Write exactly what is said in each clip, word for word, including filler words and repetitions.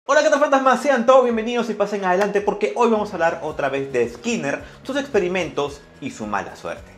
Hola, ¿qué tal, fantasmas? Sean todos bienvenidos y pasen adelante porque hoy vamos a hablar otra vez de Skinner, sus experimentos y su mala suerte.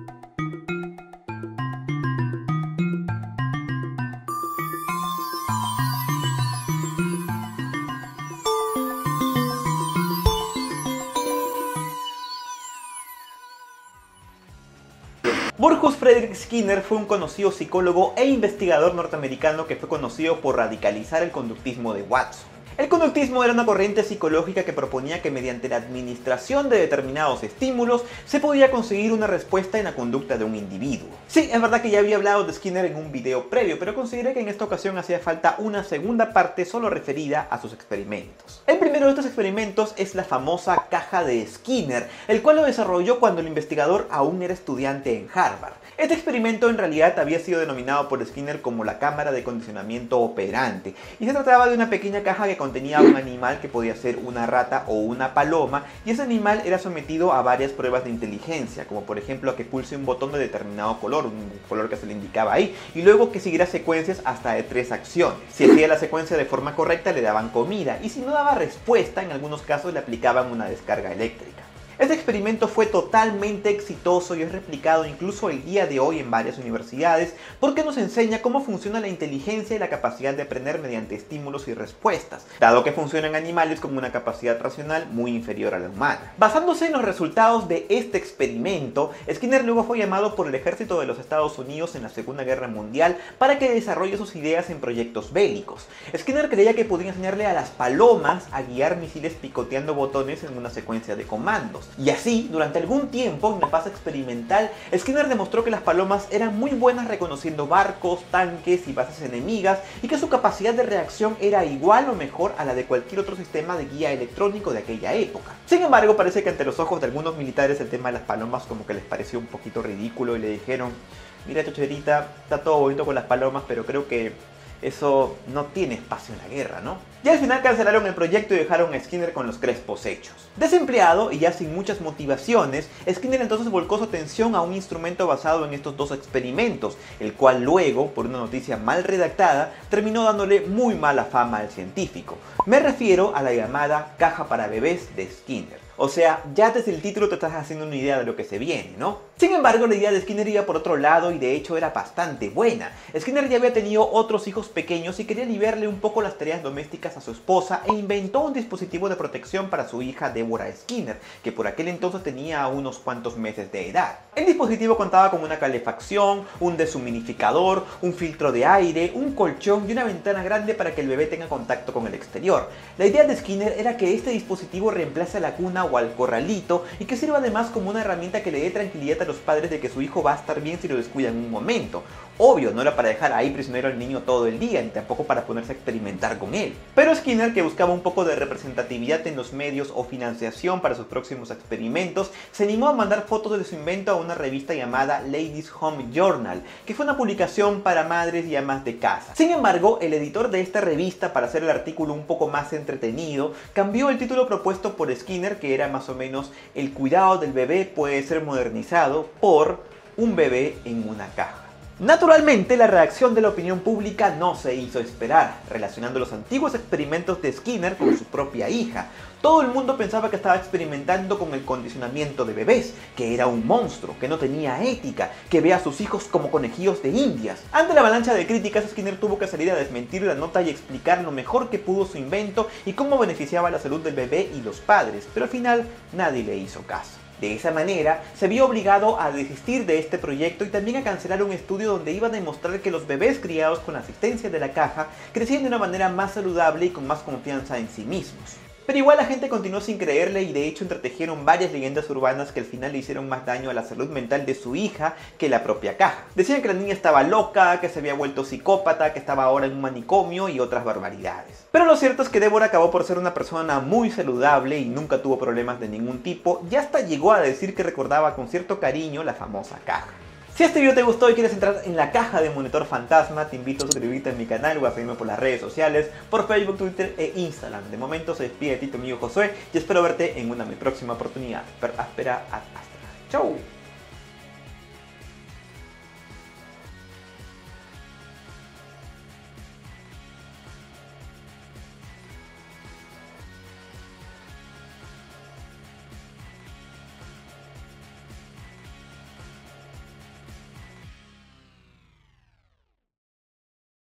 Burgos Frederick Skinner fue un conocido psicólogo e investigador norteamericano que fue conocido por radicalizar el conductismo de Watson. El conductismo era una corriente psicológica que proponía que mediante la administración de determinados estímulos se podía conseguir una respuesta en la conducta de un individuo. Sí, es verdad que ya había hablado de Skinner en un video previo, pero consideré que en esta ocasión hacía falta una segunda parte solo referida a sus experimentos. El primero de estos experimentos es la famosa caja de Skinner, el cual lo desarrolló cuando el investigador aún era estudiante en Harvard. Este experimento en realidad había sido denominado por Skinner como la cámara de condicionamiento operante, y se trataba de una pequeña caja que contenía un animal que podía ser una rata o una paloma, y ese animal era sometido a varias pruebas de inteligencia, como por ejemplo a que pulse un botón de determinado color, un color que se le indicaba ahí, y luego que siguiera secuencias hasta de tres acciones. Si hacía la secuencia de forma correcta le daban comida, y si no daba respuesta, en algunos casos le aplicaban una descarga eléctrica. Este experimento fue totalmente exitoso y es replicado incluso el día de hoy en varias universidades porque nos enseña cómo funciona la inteligencia y la capacidad de aprender mediante estímulos y respuestas, dado que funcionan animales con una capacidad racional muy inferior a la humana. Basándose en los resultados de este experimento, Skinner luego fue llamado por el ejército de los Estados Unidos en la Segunda Guerra Mundial para que desarrolle sus ideas en proyectos bélicos. Skinner creía que podía enseñarle a las palomas a guiar misiles picoteando botones en una secuencia de comandos. Y así, durante algún tiempo, en la fase experimental, Skinner demostró que las palomas eran muy buenas reconociendo barcos, tanques y bases enemigas, y que su capacidad de reacción era igual o mejor a la de cualquier otro sistema de guía electrónico de aquella época. Sin embargo, parece que ante los ojos de algunos militares el tema de las palomas como que les pareció un poquito ridículo y le dijeron: mira, chocherita, está todo bonito con las palomas, pero creo que eso no tiene espacio en la guerra, ¿no? Y al final cancelaron el proyecto y dejaron a Skinner con los crespos hechos. Desempleado y ya sin muchas motivaciones, Skinner entonces volcó su atención a un instrumento basado en estos dos experimentos, el cual luego, por una noticia mal redactada, terminó dándole muy mala fama al científico. Me refiero a la llamada caja para bebés de Skinner. O sea, ya desde el título te estás haciendo una idea de lo que se viene, ¿no? Sin embargo, la idea de Skinner iba por otro lado y de hecho era bastante buena. Skinner ya había tenido otros hijos pequeños y quería aliviarle un poco las tareas domésticas a su esposa e inventó un dispositivo de protección para su hija Deborah Skinner, que por aquel entonces tenía unos cuantos meses de edad. El dispositivo contaba con una calefacción, un deshumidificador, un filtro de aire, un colchón y una ventana grande para que el bebé tenga contacto con el exterior. La idea de Skinner era que este dispositivo reemplace a la cuna o al corralito y que sirva además como una herramienta que le dé tranquilidad a los padres de que su hijo va a estar bien si lo descuida en un momento. Obvio, no era para dejar ahí prisionero al niño todo el día, ni tampoco para ponerse a experimentar con él. Pero Skinner, que buscaba un poco de representatividad en los medios o financiación para sus próximos experimentos, se animó a mandar fotos de su invento a una revista llamada Ladies Home Journal, que fue una publicación para madres y amas de casa. Sin embargo, el editor de esta revista, para hacer el artículo un poco más entretenido, cambió el título propuesto por Skinner, que era más o menos "El cuidado del bebé puede ser modernizado", por "Un bebé en una caja". Naturalmente, la reacción de la opinión pública no se hizo esperar, relacionando los antiguos experimentos de Skinner con su propia hija. Todo el mundo pensaba que estaba experimentando con el condicionamiento de bebés, que era un monstruo, que no tenía ética, que ve a sus hijos como conejillos de indias. Ante la avalancha de críticas, Skinner tuvo que salir a desmentir la nota y explicar lo mejor que pudo su invento y cómo beneficiaba la salud del bebé y los padres, pero al final nadie le hizo caso. De esa manera, se vio obligado a desistir de este proyecto y también a cancelar un estudio donde iba a demostrar que los bebés criados con la asistencia de la caja crecían de una manera más saludable y con más confianza en sí mismos. Pero igual la gente continuó sin creerle y de hecho entretejieron varias leyendas urbanas que al final le hicieron más daño a la salud mental de su hija que la propia caja. Decían que la niña estaba loca, que se había vuelto psicópata, que estaba ahora en un manicomio y otras barbaridades. Pero lo cierto es que Deborah acabó por ser una persona muy saludable y nunca tuvo problemas de ningún tipo, y hasta llegó a decir que recordaba con cierto cariño la famosa caja. Si este video te gustó y quieres entrar en la caja de Monitor Fantasma, te invito a suscribirte a mi canal o a seguirme por las redes sociales, por Facebook, Twitter e Instagram. De momento se despide de ti tu amigo Josué y espero verte en una mi próxima oportunidad. Pero espera, hasta. Chau.